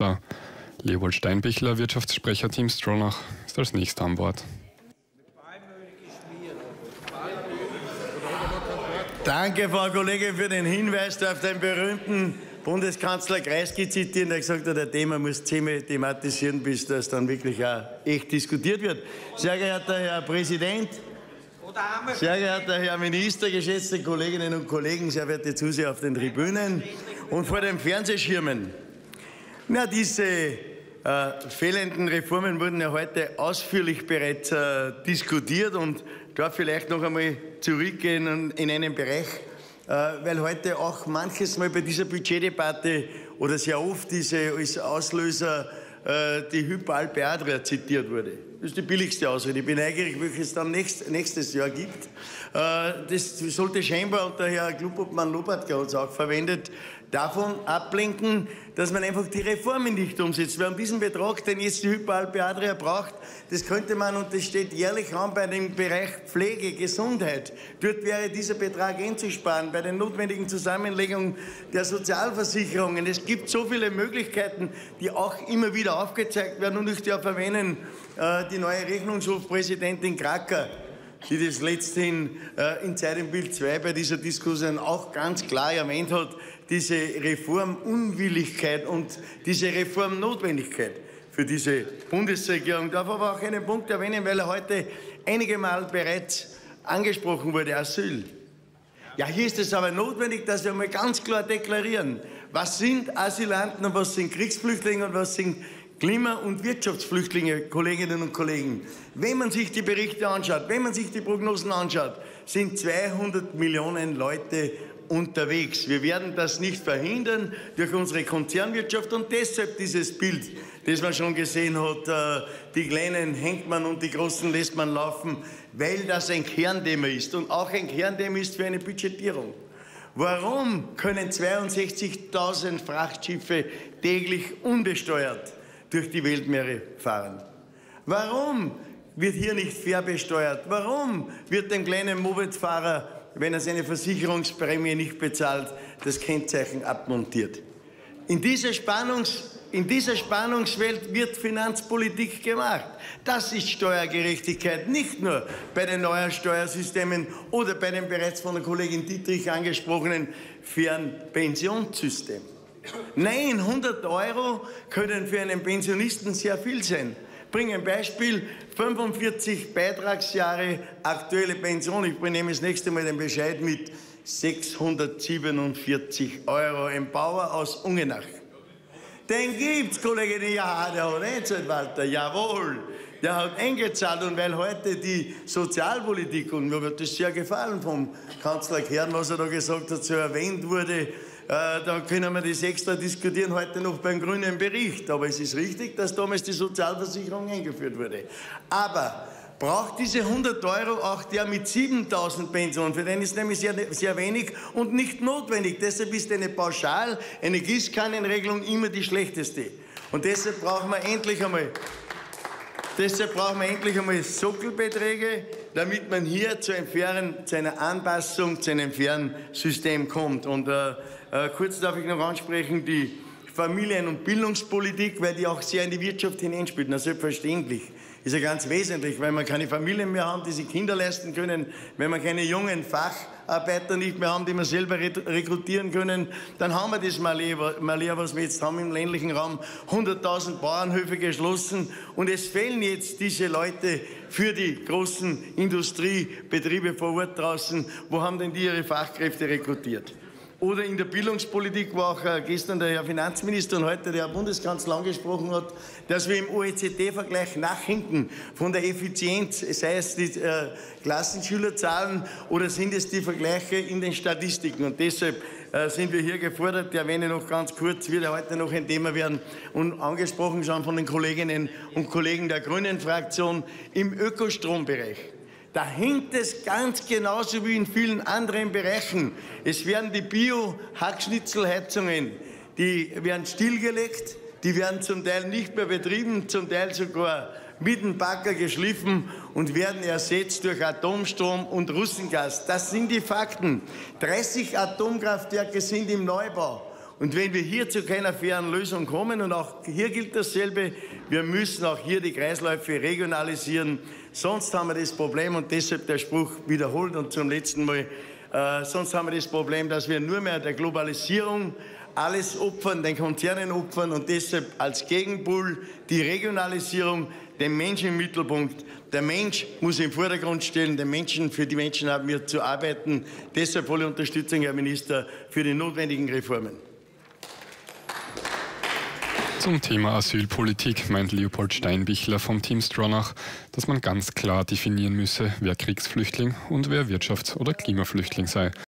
Kanzler. Leopold Steinbichler, Wirtschaftssprecher Team Stronach, ist als nächster an Bord. Danke, Frau Kollegin, für den Hinweis auf den berühmten Bundeskanzler Kreisky zitieren, der gesagt hat, der Thema muss zehnmal thematisieren, bis das dann wirklich auch echt diskutiert wird. Sehr geehrter Herr Präsident, sehr geehrter Herr Minister, geschätzte Kolleginnen und Kollegen, sehr verehrte Zuseher auf den Tribünen und vor den Fernsehschirmen. Na, diese fehlenden Reformen wurden ja heute ausführlich bereits diskutiert und darf vielleicht noch einmal zurückgehen in einen Bereich, weil heute auch manches Mal bei dieser Budgetdebatte oder sehr oft als Auslöser die Hypo-Alpe Adria zitiert wurde. Das ist die billigste Ausrede. Ich bin neugierig, welches es dann nächstes Jahr gibt. Das sollte scheinbar, und der Herr Klubobmann-Lopatka hat es auch verwendet, davon ablenken, dass man einfach die Reformen nicht umsetzt. Weil um diesen Betrag, den jetzt die Hypo-Alpe Adria braucht, das könnte man, und das steht jährlich an bei dem Bereich Pflege, Gesundheit. Dort wäre dieser Betrag einzusparen, bei den notwendigen Zusammenlegungen der Sozialversicherungen. Es gibt so viele Möglichkeiten, die auch immer wieder aufgezeigt werden. Und ich darf erwähnen, die neue Rechnungshofpräsidentin Kracker, die das letzthin in Zeit im Bild 2 bei dieser Diskussion auch ganz klar erwähnt hat, diese Reformunwilligkeit und diese Reformnotwendigkeit für diese Bundesregierung. Ich darf aber auch einen Punkt erwähnen, weil er heute einige Mal bereits angesprochen wurde, Asyl. Ja, hier ist es aber notwendig, dass wir mal ganz klar deklarieren, was sind Asylanten und was sind Kriegsflüchtlinge und was sind Klima- und Wirtschaftsflüchtlinge, Kolleginnen und Kollegen. Wenn man sich die Berichte anschaut, wenn man sich die Prognosen anschaut, sind 200 Millionen Leute unterwegs. Wir werden das nicht verhindern durch unsere Konzernwirtschaft und deshalb dieses Bild, das man schon gesehen hat, die Kleinen hängt man und die Großen lässt man laufen, weil das ein Kernthema ist und auch ein Kernthema ist für eine Budgetierung. Warum können 62.000 Frachtschiffe täglich unbesteuert durch die Weltmeere fahren? Warum wird hier nicht fair besteuert? Warum wird dem kleinen Mopedfahrer, wenn er seine Versicherungsprämie nicht bezahlt, das Kennzeichen abmontiert? In dieser Spannungswelt wird Finanzpolitik gemacht. Das ist Steuergerechtigkeit, nicht nur bei den neuen Steuersystemen oder bei dem bereits von der Kollegin Dietrich angesprochenen fairen Pensionssystem. Nein, 100 € können für einen Pensionisten sehr viel sein. Ich bringe ein Beispiel, 45 Beitragsjahre, aktuelle Pension. Ich nehme das nächste Mal den Bescheid mit 647 €. Ein Bauer aus Ungenach. Den gibt's, Kollegin. Ja, der hat eingezahlt, Walter. Jawohl. Der hat eingezahlt. Und weil heute die Sozialpolitik, und mir wird das sehr gefallen vom Kanzler Kern, was er da gesagt hat, so erwähnt wurde, da können wir das extra diskutieren, heute noch beim grünen Bericht. Aber es ist richtig, dass damals die Sozialversicherung eingeführt wurde. Aber braucht diese 100 € auch der mit 7.000 Pensionen? Für den ist nämlich sehr, sehr wenig und nicht notwendig. Deshalb ist eine Pauschal-, eine Gießkannenregelung immer die schlechteste. Und deshalb brauchen wir endlich einmal Sockelbeträge, damit man hier zu einer Anpassung, zu einem fairen System kommt. Und kurz darf ich noch ansprechen, die Familien- und Bildungspolitik, weil die auch sehr in die Wirtschaft hineinspielt. Na, selbstverständlich. Ist ja ganz wesentlich, weil wir keine Familien mehr haben, die sich Kinder leisten können, wenn wir keine jungen Facharbeiter nicht mehr haben, die wir selber rekrutieren können, dann haben wir das Malheur, was wir jetzt haben im ländlichen Raum, 100.000 Bauernhöfe geschlossen und es fehlen jetzt diese Leute für die großen Industriebetriebe vor Ort draußen. Wo haben denn die ihre Fachkräfte rekrutiert? Oder in der Bildungspolitik, wo auch gestern der Herr Finanzminister und heute der Herr Bundeskanzler angesprochen hat, dass wir im OECD-Vergleich nachhinken von der Effizienz, sei es die Klassenschülerzahlen oder sind es die Vergleiche in den Statistiken. Und deshalb sind wir hier gefordert, ich erwähne noch ganz kurz, wird ja heute noch ein Thema werden und angesprochen schon von den Kolleginnen und Kollegen der Grünen-Fraktion im Ökostrombereich. Da hinkt es ganz genauso wie in vielen anderen Bereichen. Es werden die Bio-Hackschnitzelheizungen, die werden stillgelegt, die werden zum Teil nicht mehr betrieben, zum Teil sogar mit dem Bagger geschliffen und werden ersetzt durch Atomstrom und Russengas. Das sind die Fakten. 30 Atomkraftwerke sind im Neubau. Und wenn wir hier zu keiner fairen Lösung kommen, und auch hier gilt dasselbe, wir müssen auch hier die Kreisläufe regionalisieren, sonst haben wir das Problem, und deshalb der Spruch wiederholt und zum letzten Mal, sonst haben wir das Problem, dass wir nur mehr der Globalisierung alles opfern, den Konzernen opfern, und deshalb als Gegenpol die Regionalisierung, den Menschen im Mittelpunkt. Der Mensch muss im Vordergrund stehen, für die Menschen haben wir zu arbeiten. Deshalb volle Unterstützung, Herr Minister, für die notwendigen Reformen. Zum Thema Asylpolitik meint Leopold Steinbichler vom Team Stronach, dass man ganz klar definieren müsse, wer Kriegsflüchtling und wer Wirtschafts- oder Klimaflüchtling sei.